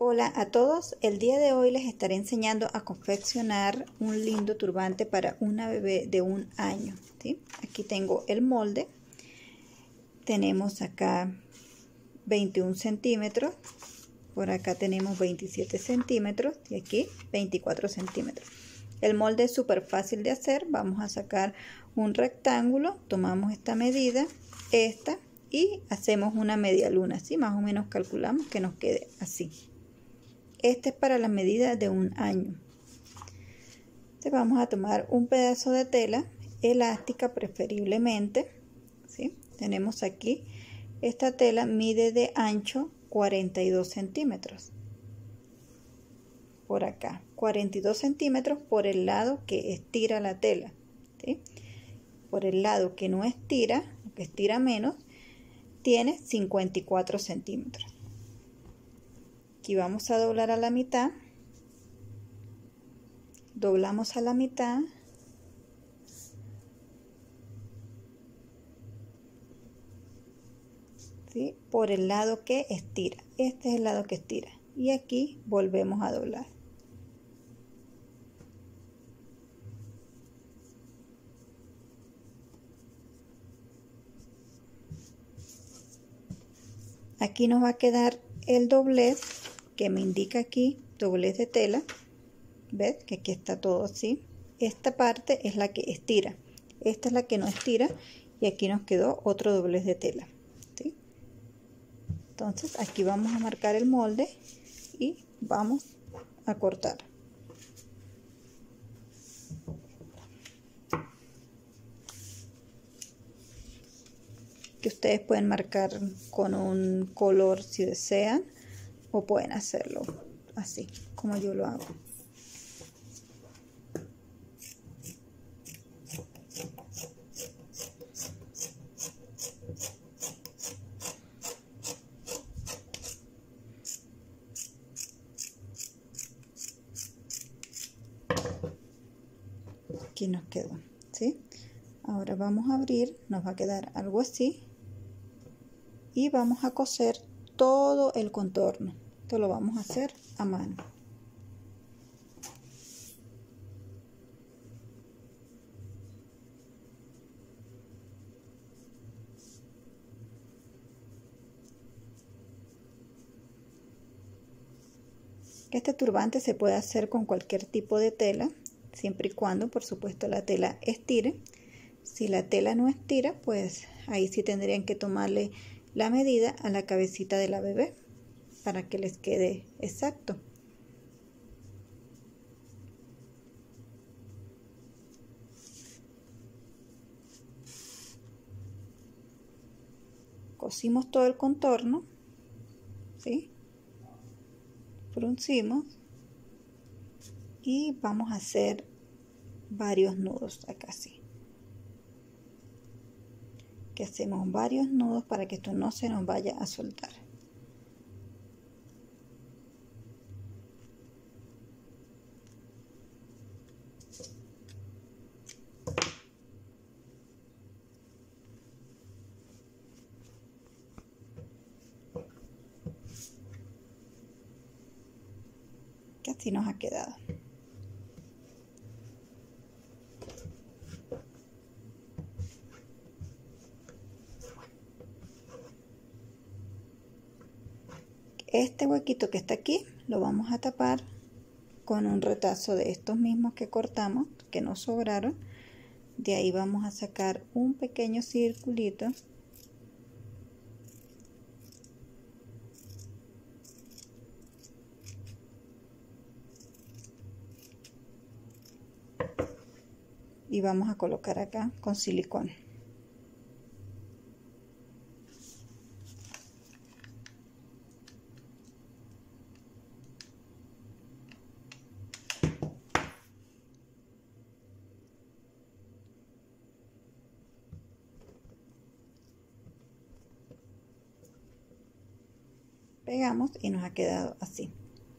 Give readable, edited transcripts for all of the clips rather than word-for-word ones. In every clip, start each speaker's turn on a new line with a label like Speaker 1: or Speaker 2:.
Speaker 1: Hola a todos, el día de hoy les estaré enseñando a confeccionar un lindo turbante para una bebé de 1 año, ¿sí? Aquí tengo el molde, tenemos acá 21 centímetros, por acá tenemos 27 centímetros y aquí 24 centímetros. El molde es súper fácil de hacer. Vamos a sacar un rectángulo, tomamos esta medida, esta, y hacemos una media luna, ¿sí? Más o menos calculamos que nos quede así. Este es para la medida de 1 año. Entonces vamos a tomar un pedazo de tela elástica preferiblemente, ¿sí? Tenemos aquí, esta tela mide de ancho 42 centímetros. Por acá, 42 centímetros por el lado que estira la tela, ¿sí? Por el lado que no estira, que estira menos, tiene 54 centímetros. Aquí vamos a doblar a la mitad, doblamos a la mitad, ¿sí? Por el lado que estira, este es el lado que estira, y aquí volvemos a doblar. Aquí nos va a quedar el doblez que me indica aquí, doblez de tela. ¿Ves? Que aquí está todo así. Esta parte es la que estira, esta es la que no estira, y aquí nos quedó otro doblez de tela, ¿sí? Entonces aquí vamos a marcar el molde y vamos a cortar. Que ustedes pueden marcar con un color si desean, o pueden hacerlo así como yo lo hago. Aquí nos quedó, ¿sí? Ahora vamos a abrir, nos va a quedar algo así, y vamos a coser todo el contorno. Esto lo vamos a hacer a mano. Este turbante se puede hacer con cualquier tipo de tela, siempre y cuando, por supuesto, la tela estire. Si la tela no estira, pues ahí sí tendrían que tomarle la medida a la cabecita de la bebé para que les quede exacto. Cosimos todo el contorno, ¿sí? Fruncimos y vamos a hacer varios nudos acá así. Que hacemos varios nudos para que esto no se nos vaya a soltar. Que así nos ha quedado. Este huequito que está aquí lo vamos a tapar con un retazo de estos mismos que cortamos, que nos sobraron. De ahí vamos a sacar un pequeño circulito y vamos a colocar acá con silicona. Pegamos y nos ha quedado así.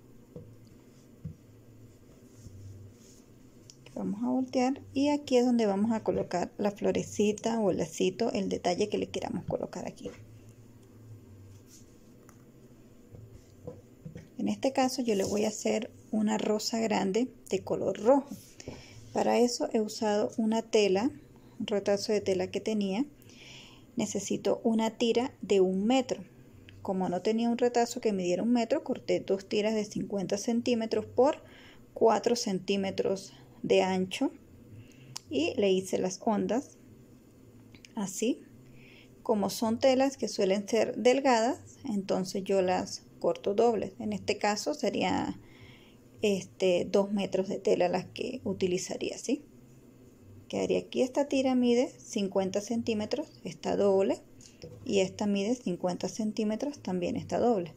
Speaker 1: Vamos a voltear y aquí es donde vamos a colocar la florecita o el lacito, el detalle que le queramos colocar aquí. En este caso yo le voy a hacer una rosa grande de color rojo. Para eso he usado una tela, un retazo de tela que tenía. Necesito una tira de 1 metro. Como no tenía un retazo que me diera 1 metro, corté 2 tiras de 50 centímetros por 4 centímetros de ancho y le hice las ondas así. Como son telas que suelen ser delgadas, entonces yo las corto dobles. En este caso sería 2 metros de tela las que utilizaría, ¿sí? Quedaría aquí, esta tira mide 50 centímetros, está doble, y esta mide 50 centímetros, también está doble.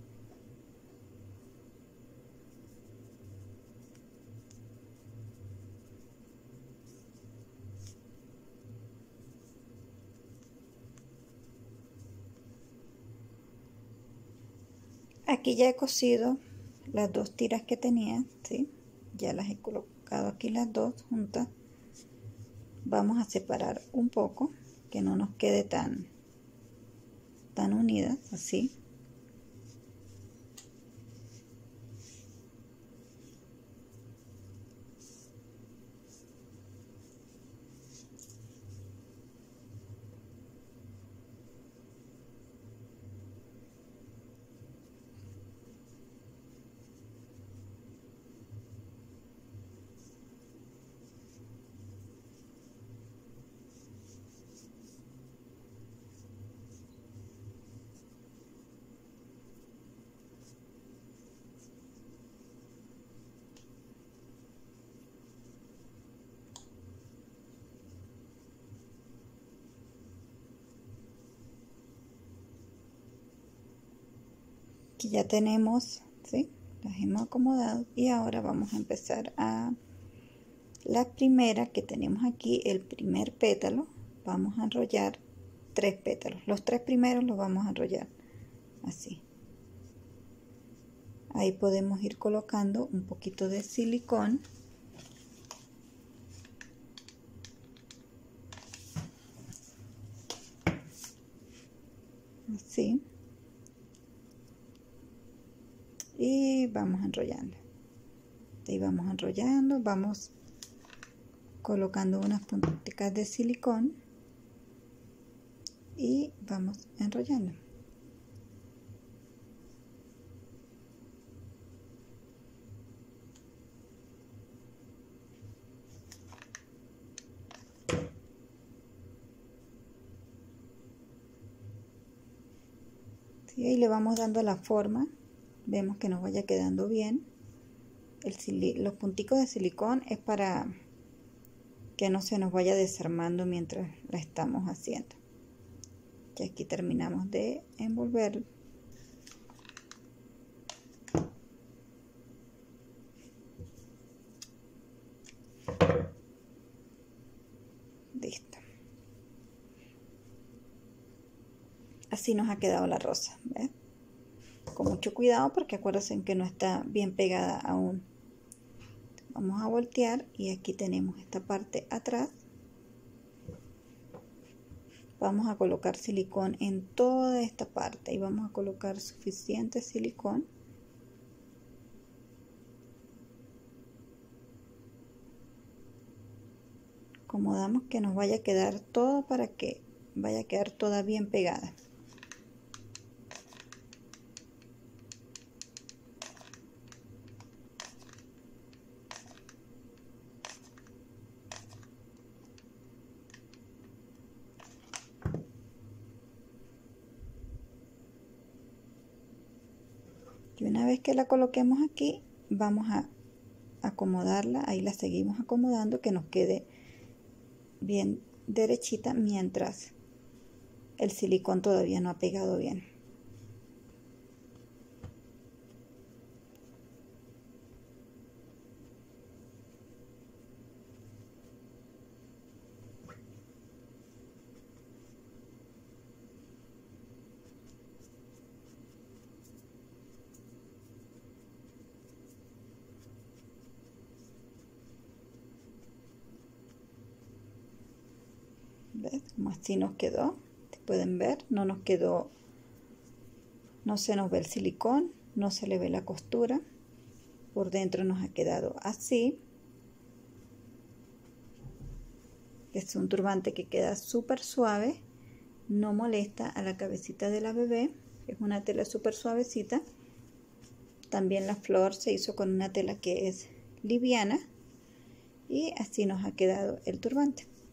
Speaker 1: Aquí ya he cosido las 2 tiras que tenía, ¿sí? Ya las he colocado aquí las dos juntas. Vamos a separar un poco, que no nos quede tan unidas, así. Aquí ya tenemos, ¿sí? Las hemos acomodado y ahora vamos a empezar a la primera que tenemos aquí, el primer pétalo. Vamos a enrollar 3 pétalos. Los 3 primeros los vamos a enrollar así. Ahí podemos ir colocando un poquito de silicón. Así. Y vamos enrollando. Ahí vamos enrollando, vamos colocando unas punticas de silicón y vamos enrollando. ¿Sí? Ahí le vamos dando la forma, vemos que nos vaya quedando bien. Los punticos de silicón es para que no se nos vaya desarmando mientras la estamos haciendo. Y aquí terminamos de envolver. Listo. Así nos ha quedado la rosa, ¿ves? Con mucho cuidado porque acuérdense que no está bien pegada aún. Vamos a voltear y aquí tenemos esta parte atrás. Vamos a colocar silicón en toda esta parte y vamos a colocar suficiente silicón. Acomodamos que nos vaya a quedar todo para que vaya a quedar toda bien pegada. Y una vez que la coloquemos aquí, vamos a acomodarla, ahí la seguimos acomodando que nos quede bien derechita mientras el silicón todavía no ha pegado bien. ¿Ves? Como así nos quedó. Pueden ver, no nos quedó, no se nos ve el silicón, no se le ve la costura. Por dentro nos ha quedado así. Es un turbante que queda súper suave, no molesta a la cabecita de la bebé. Es una tela súper suavecita. También la flor se hizo con una tela que es liviana. Y así nos ha quedado el turbante.